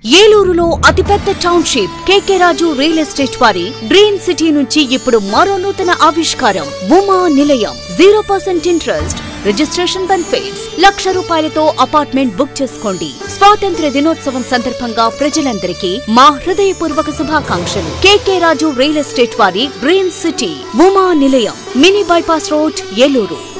ఏలూరులో అతిపెద్ద township KK Raju real estate వారి డ్రీమ్ సిటీ నుంచి ఇప్పుడు మరో నూతన ఆవిష్కారం Uma Nilayam 0% interest registration benefits ₹1,00,000తో అపార్ట్మెంట్ బుక్ చేసుకోండి. స్వాతంత్ర్య దినోత్సవం సందర్భంగా ప్రజలందరికీ మా హృదయపూర్వక శుభాకాంక్షలు. కేకే రాజు రియల్ ఎస్టేట్ వారి dream city Uma Nilayam, mini bypass road, Eluru.